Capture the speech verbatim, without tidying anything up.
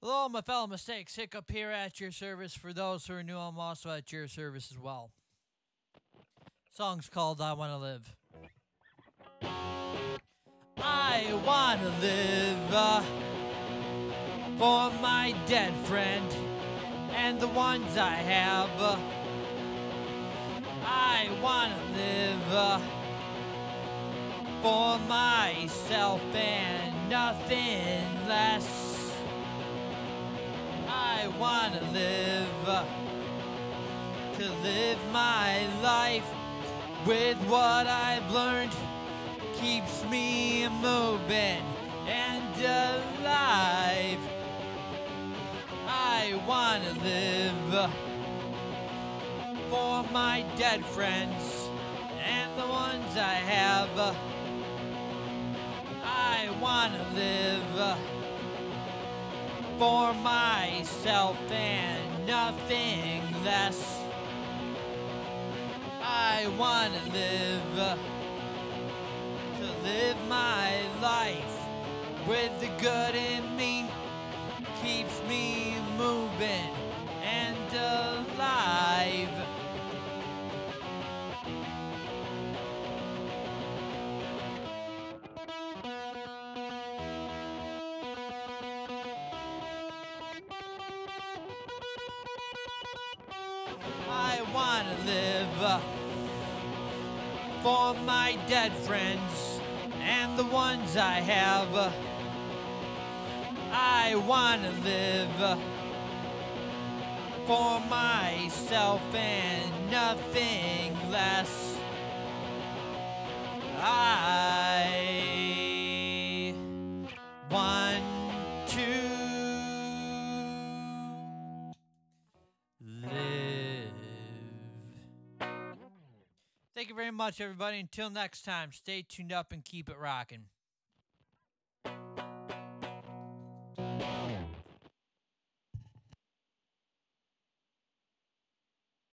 Hello, my fellow mistakes. Hikup here at your service. For those who are new, I'm also at your service as well. Song's called I Wanna Live. I wanna live uh, for my dead friend and the ones I have. Uh, I wanna live uh, for myself and nothing less. I wanna live uh, to live my life with what I've learned. Keeps me moving and alive. I wanna live for my dead friends and the ones I have. I wanna live for myself and nothing less. I wanna live to live my life with the good in me, keeps me moving and alive. I wanna live uh, for my dead friends and the ones I have. I wanna live uh, for myself and nothing less. I want to live. Thank you very much, everybody. Until next time, stay tuned up and keep it rocking.